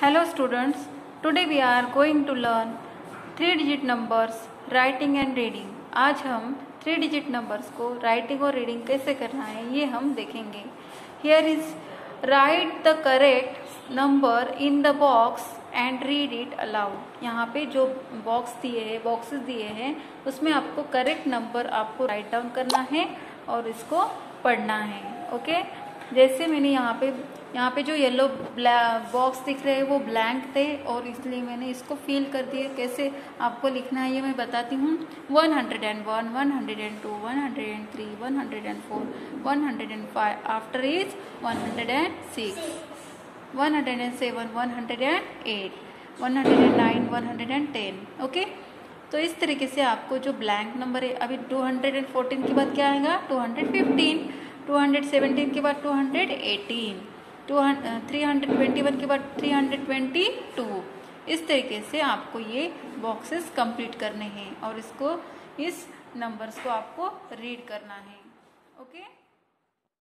Hello students, today we are going to learn 3-digit numbers writing and reading. आज हम 3-digit numbers को writing और reading कैसे करना है ये हम देखेंगे. Here is write the correct number in the box and read it aloud. यहाँ पे जो boxes दिए हैं उसमें आपको correct number आपको write down करना है और इसको पढ़ना है. ओके जैसे मैंने यहाँ पे जो येलो बॉक्स दिख रहे हैं वो ब्लैंक थे और इसलिए मैंने इसको फिल कर दिया. कैसे आपको लिखना है ये मैं बताती हूँ. 101, 102, 103, 104, 105. After is 106, 107, 108, 109, 110. ओके तो इस तरीके से आपको जो ब्लैंक नंबर है, अभी 214 के बाद क्या आएगा 215, 217 के बाद 218, 321 के बाद 322. इस तरीके से आपको ये बॉक्सेस कंप्लीट करने हैं और इस नंबर्स को आपको रीड करना है. ओके